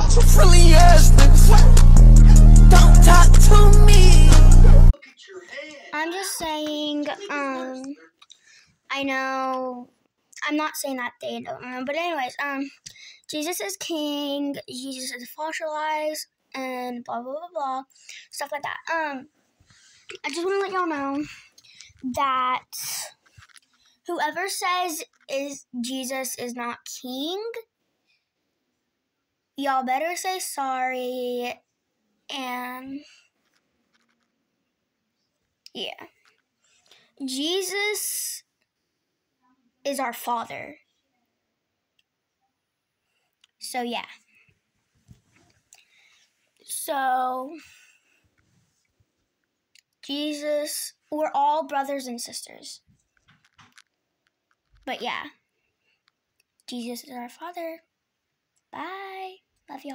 Really ass niggas. Don't talk to me. I'm just saying, I know, I'm not saying that they don't know, but anyways, Jesus is king, Jesus is fossilized, and blah, blah, blah, blah, stuff like that. I just want to let y'all know that whoever says Jesus is not king, y'all better say sorry, and yeah. Jesus is our Father. So, yeah. So, Jesus, we're all brothers and sisters. But, yeah. Jesus is our Father. Bye. Love y'all.